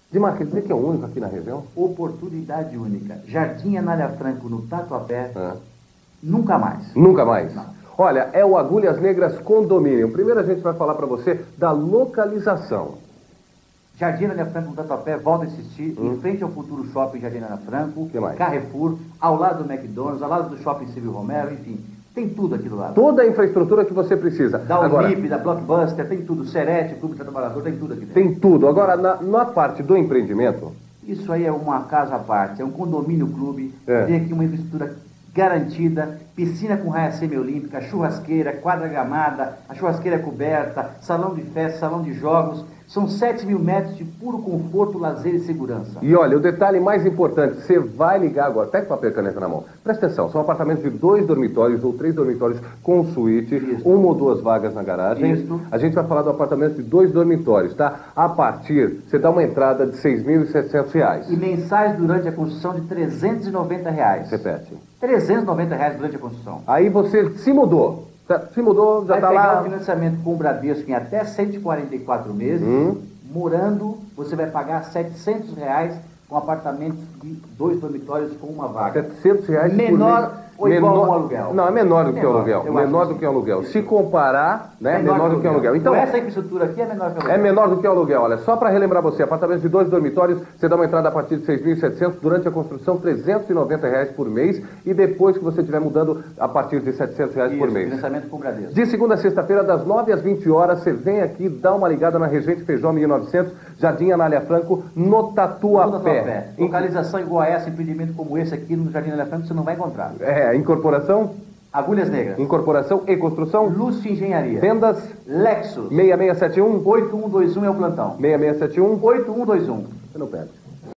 Dimar, quer dizer que é o único aqui na região? Oportunidade única. Jardim Anália Franco, no Tatuapé, nunca mais. Nunca mais? Não. Olha, é o Agulhas Negras Condomínio. Primeiro a gente vai falar para você da localização. Jardim Anália Franco, no Tatuapé, volta a insistir, em frente ao Futuro Shopping Jardim Anália Franco, Que mais? Carrefour, ao lado do McDonald's, ao lado do Shopping Silvio Romero, enfim, tem tudo aqui do lado. Toda a infraestrutura que você precisa. Da Agora, Unip, da Blockbuster, tem tudo. Serete, Clube do Trabalhador, tem tudo aqui dentro. tem tudo. Agora, na parte do empreendimento... Isso aí é uma casa à parte, é um condomínio clube, É. tem aqui uma infraestrutura garantida, piscina com raia semiolímpica, churrasqueira, quadra gramada, a churrasqueira é coberta, salão de festa, salão de jogos, são 7.000 metros de puro conforto, lazer e segurança. E olha, o detalhe mais importante, você vai ligar agora, pega o papel e caneta na mão. Presta atenção, são apartamentos de 2 dormitórios ou 3 dormitórios com suíte, Isso. 1 ou 2 vagas na garagem. Isso. A gente vai falar do apartamento de 2 dormitórios, tá? A partir, você dá uma entrada de R$ 6.700. E mensais durante a construção de R$ 390. Repete. R$ 390 durante a construção. Aí você se mudou. Se mudou, já Vai tá pegar lá. o financiamento com o Bradesco em até 144 meses, morando, você vai pagar R$ 700 com apartamentos de 2 dormitórios com uma vaga. R$ 700 Menor por mês. ou igual ao aluguel? Não, é menor do que o Menor, aluguel. eu Menor acho do que que o aluguel. Se comparar, né, menor do que o aluguel. Então, Então, essa infraestrutura aqui é menor que o aluguel. é menor do que o aluguel. Olha, só para relembrar você, apartamento de 2 dormitórios, você dá uma entrada a partir de 6.700, durante a construção R$ 390 por mês, e depois que você estiver mudando, a partir de R$ 700 por Isso, mês. financiamento com o Bradesco. De segunda a sexta-feira, das 9 às 20 horas, você vem aqui, dá uma ligada na Regente Feijó 1900, Jardim Anália Franco, no Tatuapé. Localização igual a essa, empreendimento como esse aqui no Jardim Anália Franco, você não vai encontrar. É, incorporação, Agulhas Negras. incorporação e construção. Lúcio Engenharia. Vendas Lexus. 6671 8121 é o plantão. 6671. 8121. Você não perde.